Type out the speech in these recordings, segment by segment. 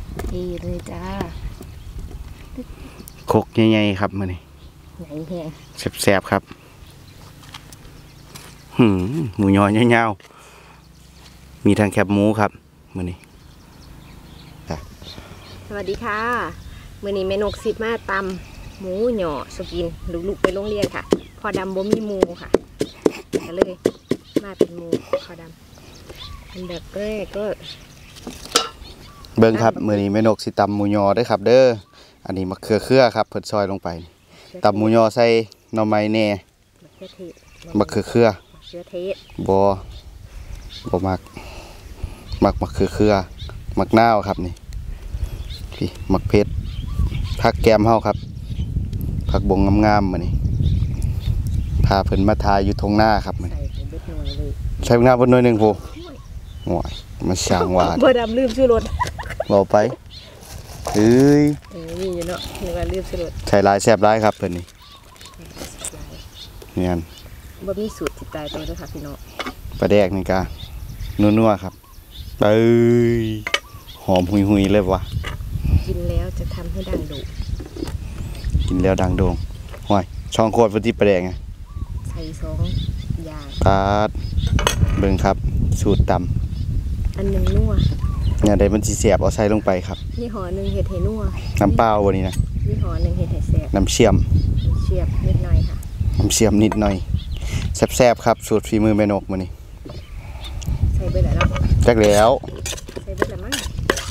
ดีเลยจ้าโคกใหญ่ๆครับมื้อนี้ไหนแห้งแซ่บๆครับหมูยอยาวๆมีทางแคบหมูครับมื้อนี้สวัสดีค่ะมื้อนี้แม่นกสิมาตำหมูหย่อสุกินลูกๆไปโรงเรียนค่ะพอดำบ่มีหมูค่ะก็เลยมาเป็นหมูพอดำอันแบบแรกก็เบิ่งครับมื้อนี้แม่นกสิตำหมูยอเด้อครับเด้ออันนี้มะเขือเครือครับเพิ่นซอยลงไปตำหมูยอใส่หน่อไม้แหน่มะเขือเครือบ่มักมะเขือเครือมักนาวครับนี่พี่มักเพชรผักแกมเฮาครับผักบงงามๆมื้อนี้พาเพิ่นมาทายอยู่ทงหน้าครับมื้อนี้ใส่หน้าเพิ่นหน่อยนึงพูโอ้ยมันช่างหวานบ่ดำลืมชื่อรถเว้าไปเอ้ยนี่อยู่เนาะนึกว่าลืมชื่อรถใส่ลายแซ่บหลายครับเพิ่นนี่เนี่ยบ่มีสูตรติดตายตัวเด้อค่ะพี่น้องปลาแดกนี่กะนัวๆครับเอ้ยหอมหุยๆเลยวะกินแล้วจะทำให้ดังโด่งกินแล้วดังโด่งห้อยช่องโคตรที่ปลาแดกไงใส่2อย่างปาดเบิ่งครับสูตรตำอันหนึ่งนัวเนี่ยได้มันสิแซ่บเอาใส่ลงไปครับยี่ห้อหนึ่งเห็ดให้นัวน้ำเปล่าวันนี้นะยี่ห้อหนึ่งเห็ดให้แซ่บน้ำเชื่อมนิดหน่อยค่ะน้ำเชื่อมนิดหน่อยแซ่บๆครับสูตรฝีมือแม่นกมื้อนี้ใส่ไปแล้วจักแล้วใส่ไปแล้วมั้ง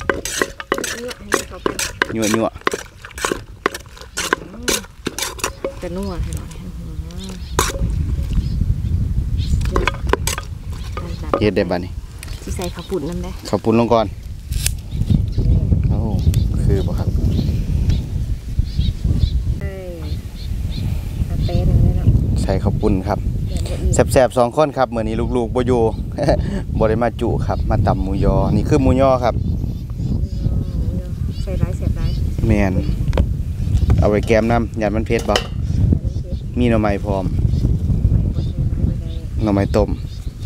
ยั่วจะนัวให้หน่อยเฮ็ดได้บัดนี้สิใส่ข้าวปุ้นน้ำได้ข้าวปุ้นลงก่อนโอ้คือบ่ครับใส่ข้าวปุ้นครับแซ่บๆ2คนครับมื้อนี้ลูกๆบ่อยู่ บ่ได้มาจุครับมาตำหมูยอนี่คือหมูยอครับใส่หลายแซ่บหลายแม่นเอาไว้แกมน้ำยานมันเผ็ดบ่มีหน่อไม้พร้อมหน่อไม้ต้ม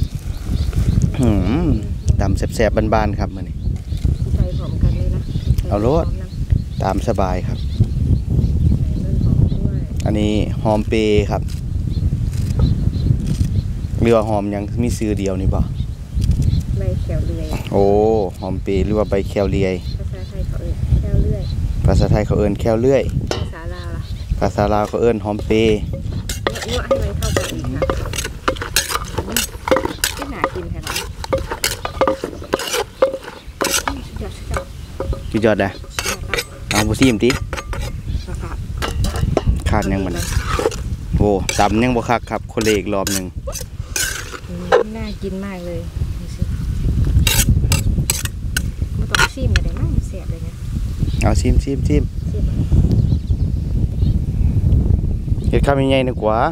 ตำแซ่บๆบ้านๆครับมื้อนี้ใส่พร้อมกันเลยนะเอาโลดตามสบายครับอันนี้หอมเปครับเรือหอมยังมีซื้อเดียวนี่บ่ใบแขวเลื่อยโอ้หอมเปหรือว่าใบแคลเลื่อยภาษาไทยเขาเอิ้นแขวเลื่อยภาษาไทยเขาเอิ้นแคลเลื่อยภาษาลาวล่ะภาษาลาวเขาเอิ้นหอมเปยั่วให้มันเข้ากันอีกค่ะที่หนากินค่ะพี่จอดได้เอาผู้ซีมติขาดยังมันโอ้ตำยังบ่คักครับคนเลกรอบหนึ่งน่ากินมากเลยมาต้องชิมกันเลยมั้งเสียบเลยเนี่ยเอาชิมเห็ดข้าวใหญ่ๆดีกว่า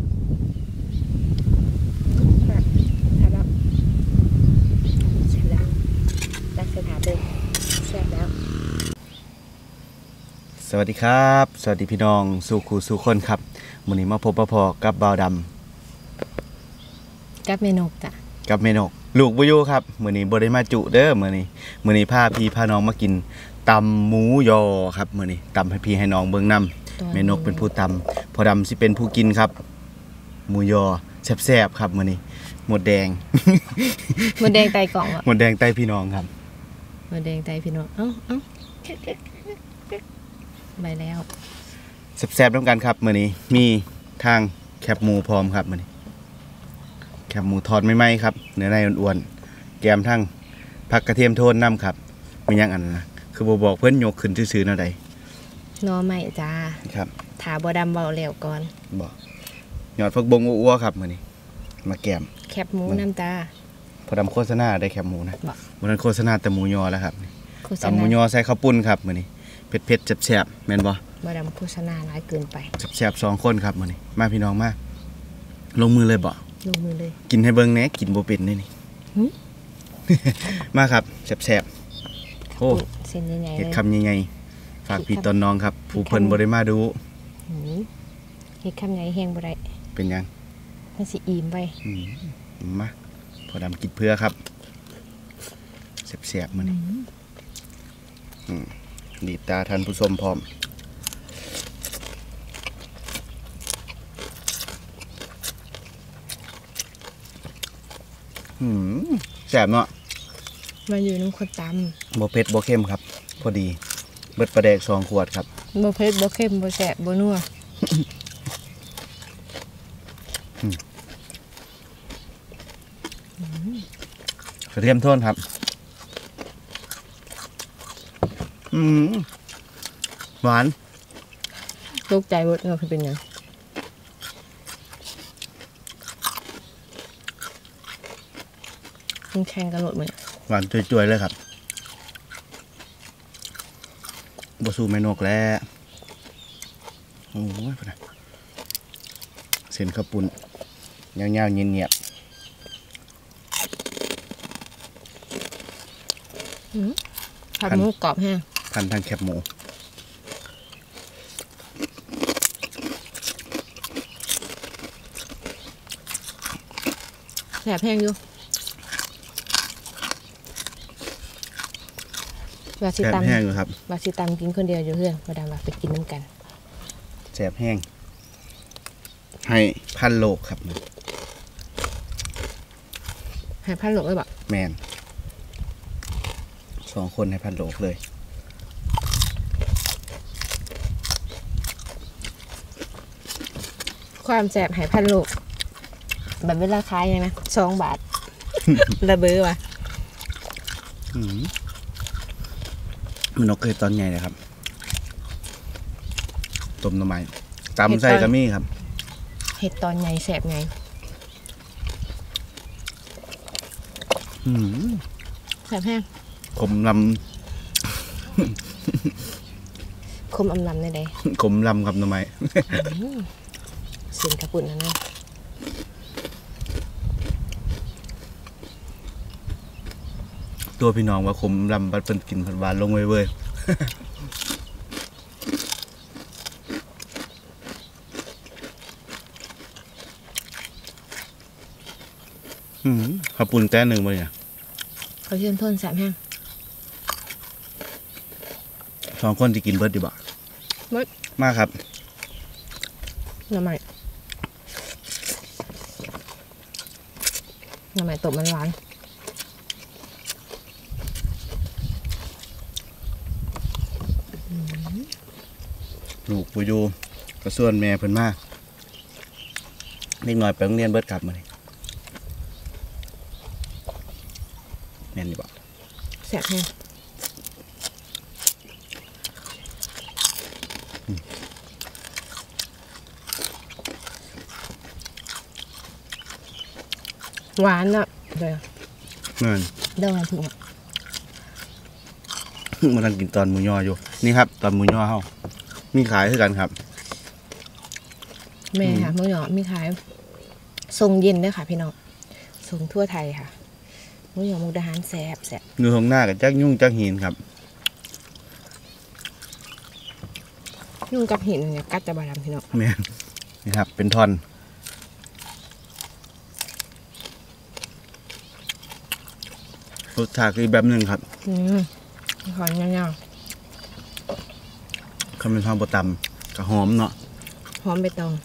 สวัสดีครับสวัสดีพี่น้องสู่ครูสู่คนครับมื้อนี้มาพบปะพอกับบ่าวดำกับเมนกจ้ะกับเมนกลูกบุยูครับมื้อนี้บ่ได้มาจุเด้อมื้อนี้พาพี่พาน้องมากินตำหมูยอครับมื้อนี้ตำให้พี่ให้น้องเบิ่งนำเมนกเป็นผู้ตำพอดำสิเป็นผู้กินครับหมูยอแซ่บๆครับมื้อนี้หมดแดงหมดแดงไตกล่องอ่ะหมดแดงไตพี่น้องครับหมดแดงไตพี่น้องเอ้าไปแล้วแซ่บๆด้วยกันครับมื้อนี้มีทางแคบหมูพร้อมครับมื้อนี้แคบหมูทอดใหม่ๆครับเนื้อในอ้วนๆแกมทั้งผักกระเทียมโทนน้ำครับมีอย่างอันนะคือบอกเพิ่นยกขึ้นซื่อๆนั่นใดนอใหม่จ้าครับถาบ่ดำเบาแล้วก่อนบอกยอดฟักบงอ้วครับมื้อนี้มาแกมแคบหมูน้ำจ้าพอดำโฆษณาได้แคบหมูนะวันนั้นโฆษณาแต่หมูยอแล้วครับตำหมูยอใส่ข้าวปุ้นครับมื้อนี้เผ็ดแซ่บๆแม่นบ่บ่ดำโฆษณาหลายเกินไปแซ่บ2คนครับมื้อนี้มาพี่น้องมาลงมือเลยบ่ลงมือเลยกินให้เบิ่งแหน่กินบ่เป็นนี่มาครับแซ่บๆโอ้เส้นใหญ่ๆเฮ็ดคำใหญ่ๆฝากพี่ตอนน้องครับผู้เพิ่นบ่ได้มาดูเฮ็ดคำใหญ่แห้งบ่ได้เป็นยังมันสิอิ่มไปมาพอดำกินเพื่อครับแซ่บๆมื้อนี้ดีตาท่านผู้ชมพร้อมแซ่บเนาะมาอยู่น้ำคนตำบ่เผ็ดบ่เข้มครับพอดีเบิดปลาแดก2 ขวดครับำบ่เผ็ดบ่เค็มบ่แสบบ่นัวกระเทียมโทนครับหวานตกใจหมดเนาะคือเป็นยังแข่งกันหมดเลยหวานจ่วยๆเลยครับบะซูเมนกแล้วโอ้ยพอนะเส้นข้าวปุ้นยาวๆเนียบๆผัดหมูกรอบแห้งพันทางแคบหมูแสบแห้งอยู่วาซิตัมแห้งอยู่ครับวาซิตัมกินคนเดียวอยู่เพื่อนมาดามว่าไปกินน้ำกันแสบแห้งให้พันโลกครับให้พันโลกเลยบ่แมน2 คนให้พันโลกเลยความแสบให้พันโลกแบบเวลาขายยังนะ2 บาทระเบ้อว่ะมันนกเคยตอนใหญ่เลยครับต้มหน่อไม้ตำใส่กระมี่ครับเห็ดตอนใหญ่แสบไงแสบแห้งขมลำคมอำลำได้เลยขมลำครับหน่อไม้เสียงกระปุ่นนะตัวพี่น้องว่าขมลำบัดเป็นกินผัดหวานลงเว้ยข้าวปุ้นแต้1เลยเนี่ยเขาเชื่อทนแสบแห้ง 2 คนจะกินเบิร์ดดีบ่มากครับหน่อไม้ตบมันหวานลูกปูยูกระส่วนแม่เพิ่นมากนิดหน่อยไปโรงเรียนเบิร์ดกลับมาเลยแม่นดีบ่แสบแห้งหวานอ่ะเดี๋ยวเดี๋ยวมาถึงมาทันกินตอนหมูยออยู่นี่ครับตอนหมูยอเฮามีขายคือกันครับแม่ค่ะหมูยอมีขายทรงเย็นด้วยค่ะพี่น้องทรงทั่วไทยค่ะหมูยอมุกดาหารแซ่บอยู่ข้างหน้ากับจักยุ่งจักหินครับยุ่งกับหินเนี่ยกัดจะบาดำพี่น้องแม่นี่ครับเป็นท่อนรสชาติอีกแบบหนึ่งครับหอมเงาๆคำเป็นทองบะตำกับหอมเนาะหอมใบตอง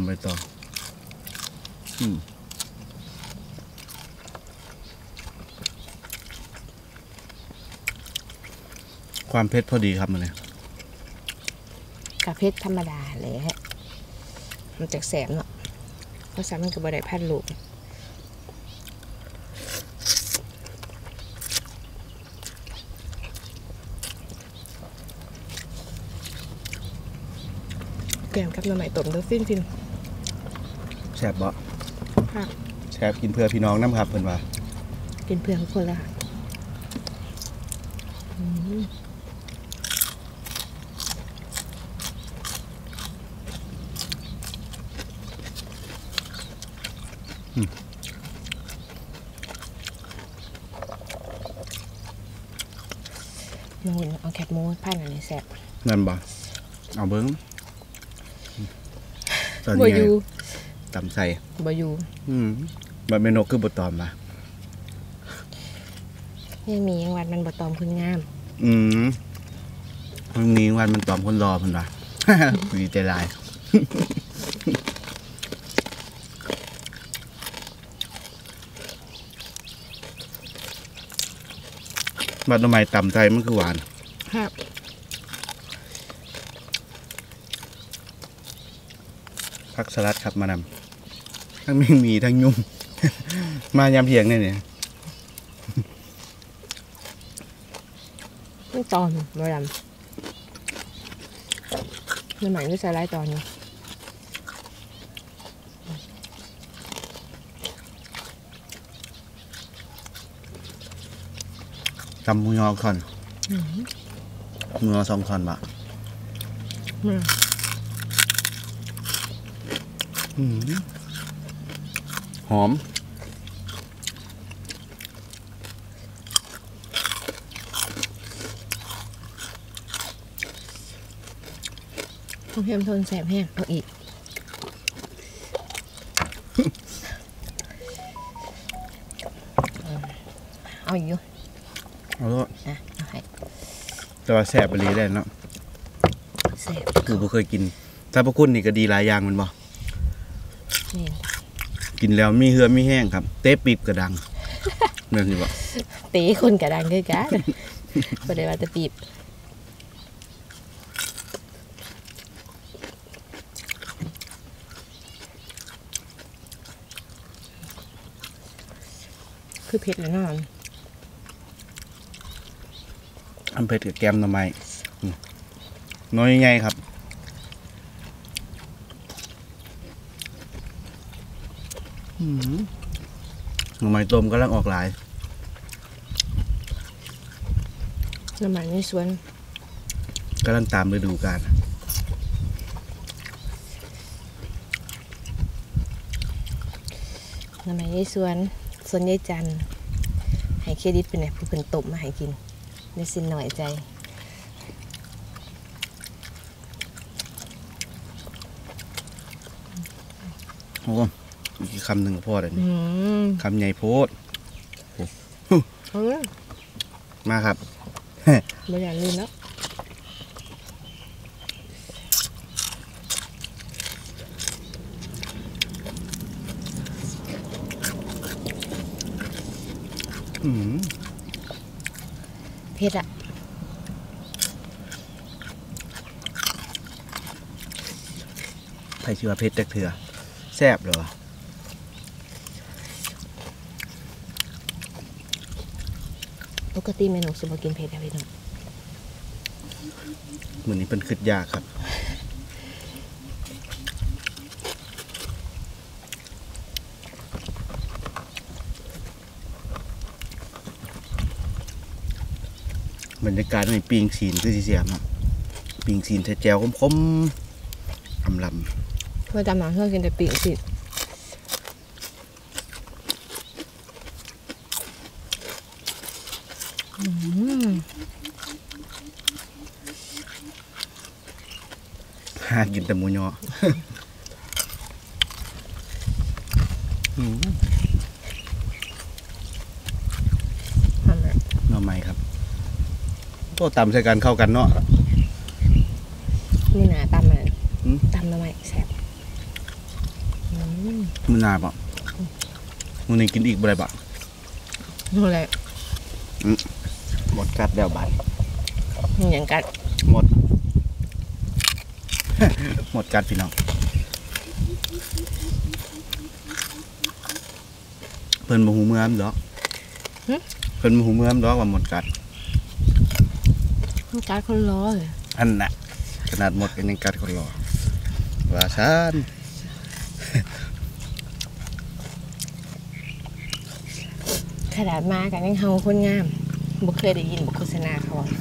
ความเผ็ดพอดีครับมันเลยกับเผ็ดธรรมดาเลยฮะมันจากแสบเนาะเพราะสามันกับบะไดพันลูกแกงกับหน่อไม้ต้มด้วยฟินแซ่บบ่แซ่บกินเพื่อพี่น้องน้ำครับเพิ่นว่ากินเพื่อทุกคนละค่ะมูนเอาแคบหมูพันอันนี้แซ่บนั่นบ่เอาเบิ้งบอยู่ตำใส่บอยู่บะเมนกคือบะตอมมาไม่มียังวัดมันบะตอมคุณงามมันมีวันมันตอมคนรอมันว่ะ ดีใจลาย บัดทำไมต่ำใจมันคือหวานครับผักสลัดครับมานำทั้งไม่มีทั้งยุ่ง มายามเพียงเนี่ยนี่ตอนบดำน้ำใหม่ไม่ใส่ไรตอนนี้ตำมูยอคอนมูยอ2 คอนบะหอมต้องเข้มทนแสบแห้งเอาอีก เอาอีกอยู่เอาละอ่ะเอาให้แต่ว่าแสบไปเลยได้เนาะแสบคือบ่เคยกินถ้าพวกคุณนี่ก็ดีหลายอย่างมันบ่นี่กินแล้วมีเหือมีแห้งครับ เต๊ปีบกระดัง นั่นสิบ่เตะคนกระดังด้วยกันประเดี๋ยวว่าจะปีบคือเผ็ดแล้วนอนอันเผ็ดกับแกมหน่อไม้น้อยใหญ่ครับหน่อไม้ต้มกำลังออกหลายน้ำมันในสวนกำลังตามฤดูกาลน้ำมันในสวนยายจันทร์ให้เครดิตเป็นไงผู้เป็นตบมาให้กินได้สินหน่อยใจโอ้อีกคำหนึ่งก็พอแล้วนี่อืมคำใหญ่โพดเอาเลยมาครับไม่อยากลืมแล้ว เผ็ดอ่ะใครชื่อว่าเพชรจักเถื่อแซ่บเหรอปกติเมนูสุบกินเผ็ดอะไรน้องมื้อนี้เป็นขึ้นยากครับ บรรยากาศในปิงซีนคือสิเสียมเนาะปิงซีนแจ่วๆคมๆอำลำเพื่อจำหนังเพื่อกินแต่ปีกสิหากินแต่หมูยอทำแบบหน่อไม้ครับก็ตำใส่กันเข้ากันเนาะนี่หนาตำมันอืมตำทำไมแซ่บมันนาบ่มื้อนี้กินอีกบ่ได้บ่นู่นแหละหมดกัดแล้วบาดอย่างกัดหมด หมดกัดพี่น้องเพิ่นบ่ฮู้เมื่อมดอกเพิ่นบ่ฮู้เมื่อมดอกว่าหมดกัดกัดคนร้อเลยอันน่ะขนาดหมดก็ยังกัดคนรอว่าซ่านขนาดมากันยังเฮาคนงามบ่เคยได้ยินบ่โฆษณาเขาอะ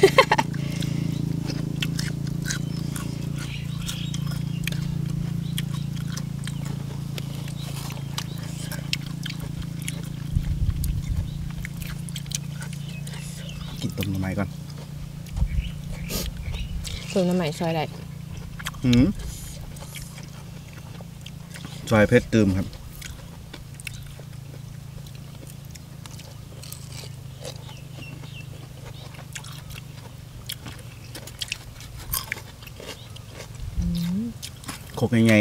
กินต้มหน่อไม้ก่อนส่วนน้ำใหม่ซอยได้ซอยเพชรตืมครับโคกยังไง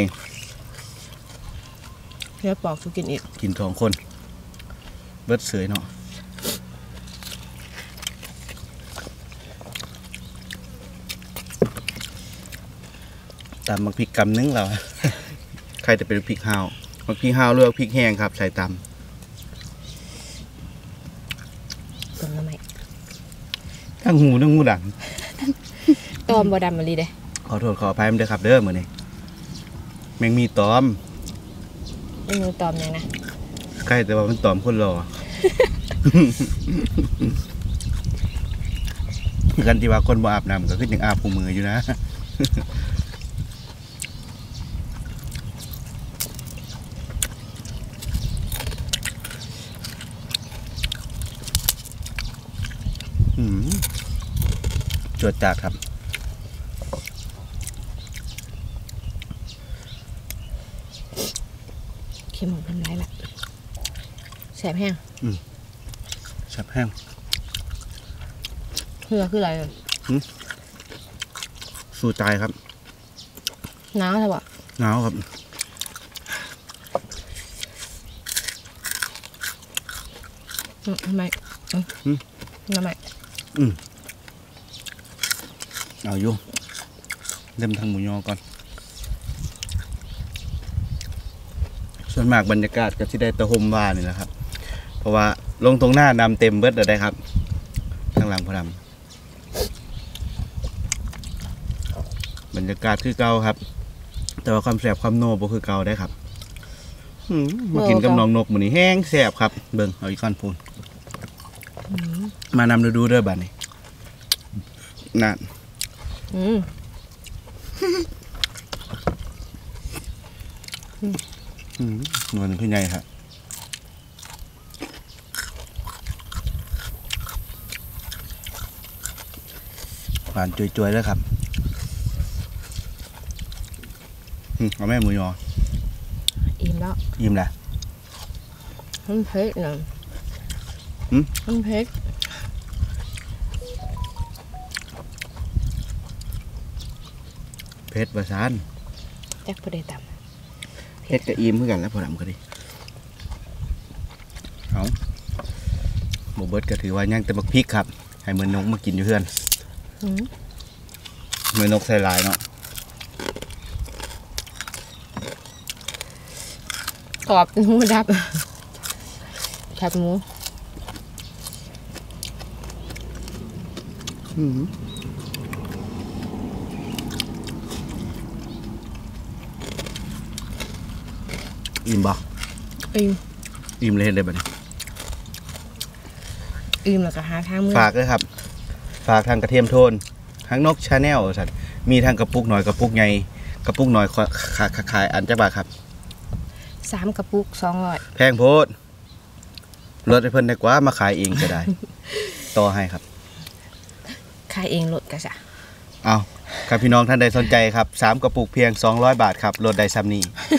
เพื่อปอกสุกินอีกกิน2 คนเบิดเสยเนาะตำมักพริกกำนึงเรา ใครจะเป็นพริกห้าวมักพริกห้าวเลือกพริกแห้งครับใส่ตำต้มน้ำไหมทั้งหูทั้งหูดังตอมบ่ดำมาลีเด้ขอโทษขออภัยมันเด้อครับเด้อมื้อนี้แมงมีตอมเมนูตอมยังนะใกล้แต่ว่ามันตอมคนรอ กันที่ว่าคนบ่อาบน้ำก็คือยังอาบผู้มืออยู่นะ จวดจัดครับเค็มทำไรละแสบแห้งชับแห้งคืออะไรเลยสู้ตายครับน้ำใช่ปะหนาวครับทำไมทำไมเอาอยู่เริ่มทางหมูยอก่อน ส่วนมากบรรยากาศก็ที่ได้ตะหมว่านี่แหละครับ เพราะว่าลงตรงหน้านำเต็มเบิดเลยได้ครับทางหลังพระดำบรรยากาศคือเก่าครับ แต่ว่าความแสบความโนบ่คือเก่าได้ครับมากินกับน้องนกหมูนี่แห้งแสบครับเบิ่งเอาอีกก้อนพูนมานำดูเด้อบัดนี้นั่นนวลขึ้นใหญ่ครับหวานจุยๆแล้วครับเอาแม่หมูยออิ่มแล้วยิ้มแหละมันเผ็ดนะมันเผ็ดเพชรประสานแจ็คพอได้ตเพชรกับอิ่มเพื่อกันแล้วพอดำก็ดีเอาหมูเบิร์ดก็ถือว่าย่างแต่บักพริกครับให้เหมือนนกมากินอยู่เพื่อนเหมือนนกใส่ลายเนาะกรอบหมูดับแคบหมูอิ่มบ่ อิ่มเลยเลยแบบนี้อิ่มแล้วก็หาทางมือฝากด้วยครับ ฝากทางกระเทียมโทนทางนกชาแนลสัตว์มีทางกระปุกหน่อยกระปุกใหญ่กระปุกหน่อยขายอันจักบาทครับ 3 กระปุก200 แพงโพดลดให้เพิ่นได้กว่ามาขายเองก็ได้ ต่อให้ครับขายเองลดก็จ้ะเอาครับพี่น้องท่านใดสนใจครับ3กระปุกเพียง200 บาทครับลดได้ซ้ำนี้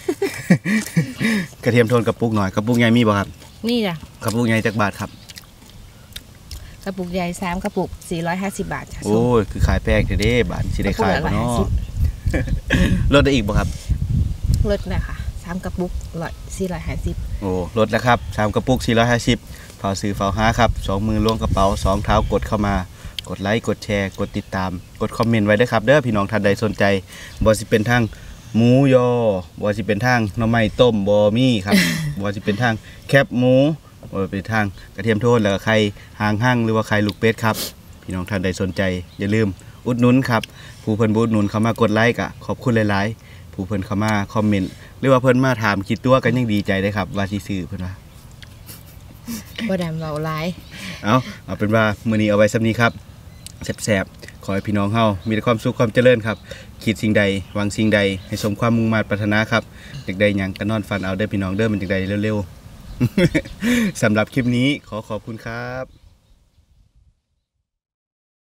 กระเทียมโทนกระปุกหน่อยกระปุกใหญ่มีบ่ครับนี่จ้ะกระปุกใหญ่จักบาทครับกระปุกใหญ่3 กระปุก450 บาทจ้ะโอ้ยคือขายแพงเด้บาทสิได้ขายบ่เนาะ ลดได้อีกบ่ครับลดนะคะ3 กระปุก450 โอ้ลดแล้วครับ3กระปุก450เฝ้าซื้อเฝ้าหาครับ2มือล้วงกระเป๋า2เท้ากดเข้ามากดไลค์กดแชร์กดติดตามกดคอมเมนต์ไว้ด้วยครับเด้อพี่น้องท่านใดสนใจบ่สิเป็นทางหมูยอบ่สิเป็นทางหน่อไม้ต้มบ่มีครับ บ่สิเป็นทางแคบหมูบ่เป็นทางกระเทียมโทนแล้วก็ไข่หางหั่งหรือว่าไข่ลูกเป็ดครับพี่น้องท่านใดสนใจอย่าลืมอุดหนุนครับผู้เพิ่นบ่อุดหนุนเข้ามากดไลค์ก็ขอบคุณหลายๆผู้เพิ่นเข้ามาคอมเมนต์หรือว่าเพิ่นมาถามคิดตัวกันยังดีใจได้ครับว่าสิซื้อเพิ่นว่าบ่ดำเบาหลายเอาเป็นว่ามื้อนี้เอาไว้สำนี้ครับแซ่บๆขอให้พี่น้องเฮามีแต่ความสุขความเจริญครับคิดสิ่งใดหวังสิ่งใดให้สมความมุ่งมั่นปรารถนาครับอยากได้หยังก็นอนฝันเอาเด้อพี่น้องเด้อมันจังได๋เร็วๆ สำหรับคลิปนี้ขอขอบคุณครับ